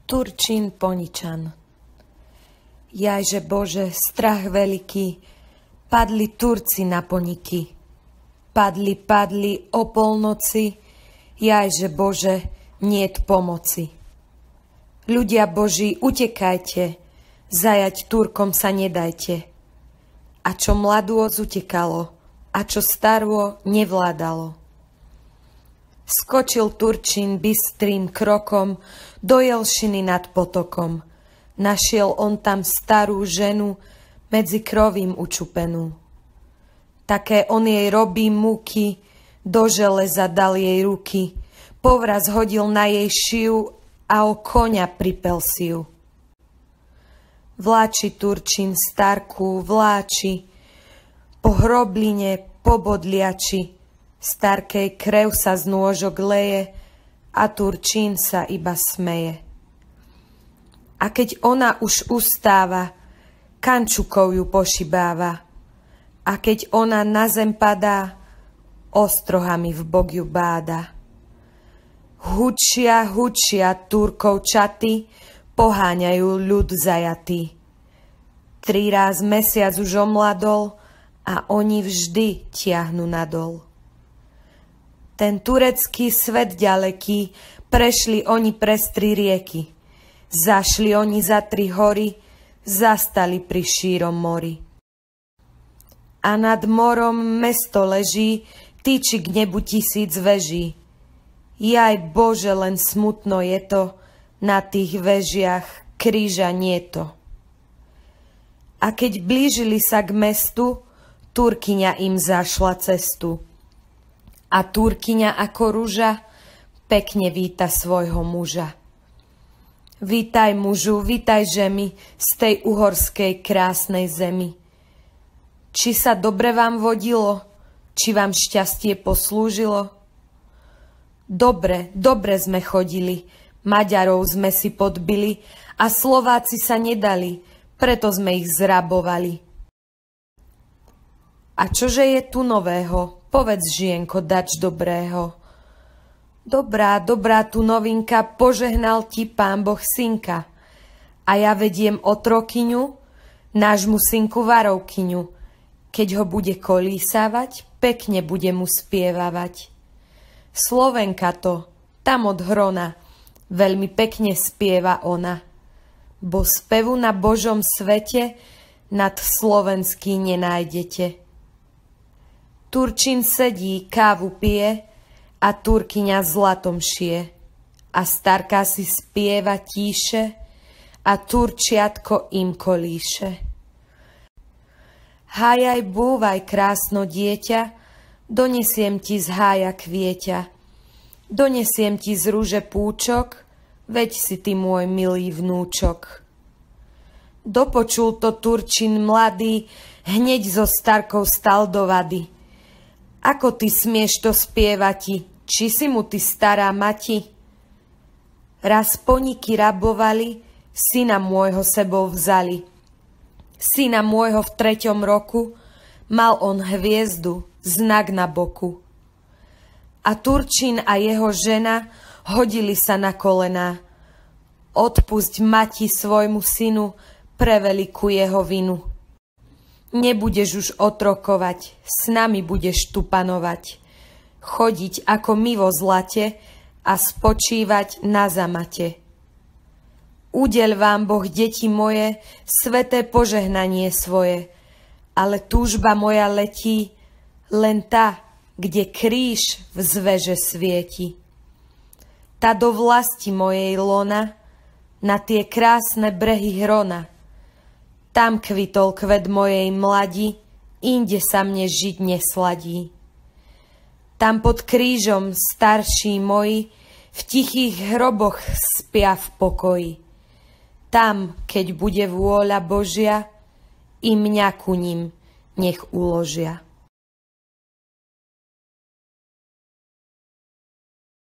Turčín Poničan. Jajže Bože, strach veľký, padli Turci na Poniky. Padli o polnoci, jajže Bože, niet pomoci. Ľudia Boží, utekajte, zajať Turkom sa nedajte. A čo mladô zutekalo, a čo starô nevládalo. Skočil Turčín bystrým krokom do Jelšiny nad potokom. Našiel on tam starú ženu, medzi krovím učupenú. Také on jej robí múky, do železa dal jej ruky, povraz hodil na jej šiju a o koňa pripel si ju. Vláči Turčín starku, vláči, po hrobline, po bodliači, starkej krev sa z nôžok leje a Turčín sa iba smeje. A keď ona už ustáva, kančukou ju pošibáva. A keď ona na zem padá, ostrohami v bok ju báda. Hučia Turkov čaty, poháňajú ľud zajatý. 3 ráz mesiac už omladol a oni vždy tiahnu nadol. Ten turecký svet ďaleký, prešli oni prez 3 rieky. Zašli oni za 3 hory, zastali pri šírom mori. A nad morom mesto leží, týči k nebu 1000 veží. Jaj Bože, len smutno je to, na tých vežiach kríža nieto. A keď blížili sa k mestu, Turkyňa im zašla cestu. A Turkyňa ako ruža pekne víta svojho muža. Vítaj mužu, vítaj žemi z tej uhorskej krásnej zemi. Či sa dobre vám vodilo, či vám šťastie poslúžilo? Dobre sme chodili, Maďarov sme si podbili a Slováci sa nedali, preto sme ich zrabovali. A čože je tu nového? Povedz, žienko, dač dobrého. Dobrá tu novinka, požehnal ti Pán Boh synka. A ja vediem otrokyňu, nášmu synku Varovkyňu. Keď ho bude kolísávať, pekne bude mu spievavať. Slovenka to, tam od hrona, veľmi pekne spieva ona. Bo spevu na Božom svete nad slovenský nenájdete. Turčín sedí, kávu pije a Turkyňa zlatom šije. A starka si spieva tíše a Turčiatko im kolíše. Hájaj, búvaj, krásno dieťa, donesiem ti z hája kvieťa. Donesiem ti z rúže púčok, veď si ty môj milý vnúčok. Dopočul to Turčín mladý, hneď so starkou stal do vady. Ako ty smieš to spievati, či si mu ty stará mati? Raz Poniky rabovali, syna môjho sebou vzali. Syna môjho v 3. roku, mal on hviezdu, znak na boku. A Turčín a jeho žena hodili sa na kolená. Odpusť mati svojmu synu pre veľkú jeho vinu. Nebudeš už otrokovať, s nami budeš tu panovať, chodiť ako my vo zlate a spočívať na zamate. Udeľ vám Boh, deti moje, sveté požehnanie svoje, ale túžba moja letí len tá, kde kríž v zveže svieti. Tá do vlasti mojej lona, na tie krásne brehy hrona. Tam kvitol kvet mojej mladi, inde sa mne žiť nesladí. Tam pod krížom starší moji, v tichých hroboch spia v pokoji. Tam, keď bude vôľa Božia, i mňa ku ním nech uložia.